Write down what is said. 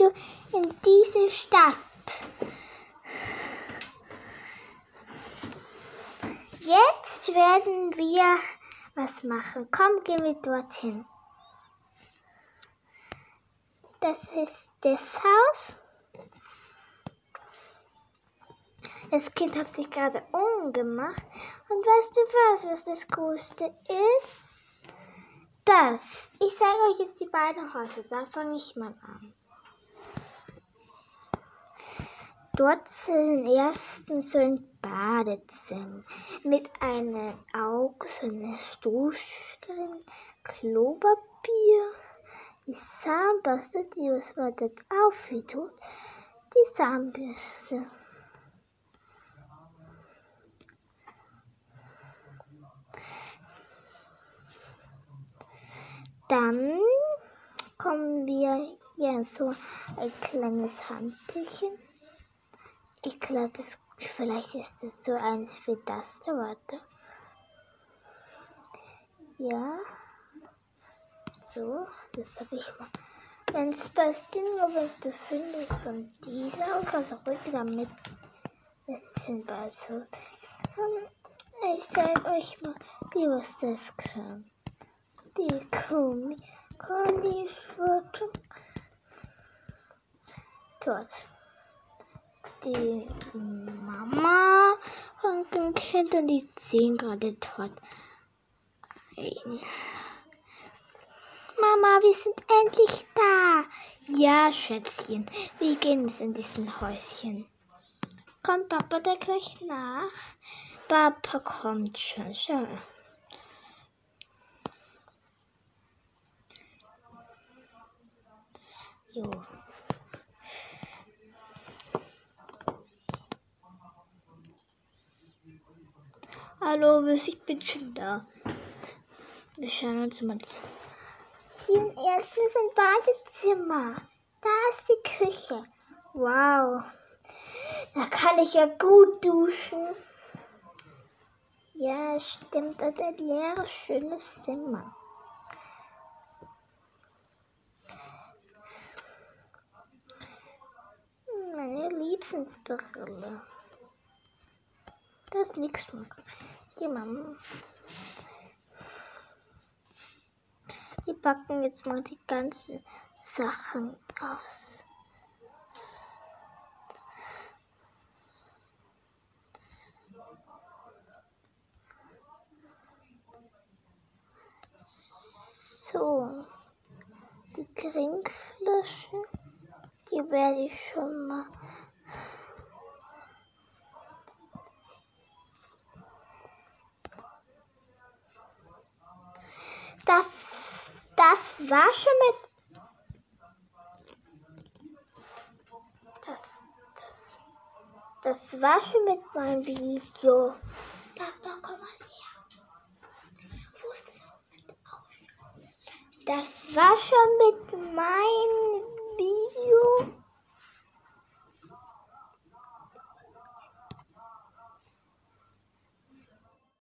Video in diese Stadt. Jetzt werden wir was machen. Komm, gehen wir dorthin. Das ist das Haus. Das Kind hat sich gerade umgemacht. Und weißt du was das Coolste ist? Das. Ich zeige euch jetzt die beiden Häuser. Da fange ich mal an. Dort sind erstens so ein Badezimmer mit einem Auge, so eine Duschcreme, Klopapier, die Zahnbürste, die was man dort auftut, die Zahnbürste. Dann kommen wir hier in so ein kleines Handtüchen. Ich glaube, vielleicht ist das so eins für das da, warte. Ja. So, das habe ich mal. Wenn es passt, wenn du findest von dieser, kannst du ruhig damit. Das sind bald so. Ich zeige euch mal, wie was das kann. Die Conny-Foto. Dort ist die Mama und dem Kind und die ziehen gerade dort rein. Mama, wir sind endlich da. Ja, Schätzchen, wir gehen jetzt in diesen Häuschen. Kommt Papa da gleich nach? Papa kommt schon, schau. Jo. Hallo, ich bin schon da. Wir schauen uns mal das. Hier im ersten ist ein Badezimmer. Da ist die Küche. Wow. Da kann ich ja gut duschen. Ja, stimmt. Und ein leeres, schönes Zimmer. Meine Lieblingsbrille. Da ist nichts mehr. Hier, Mama. Wir packen jetzt mal die ganzen Sachen aus. So, die Trinkflasche, die werde ich schon mal. Das war schon mit. Das war schon mit meinem Video. Papa, komm mal her. Wo ist das? Das war schon mit meinem Video.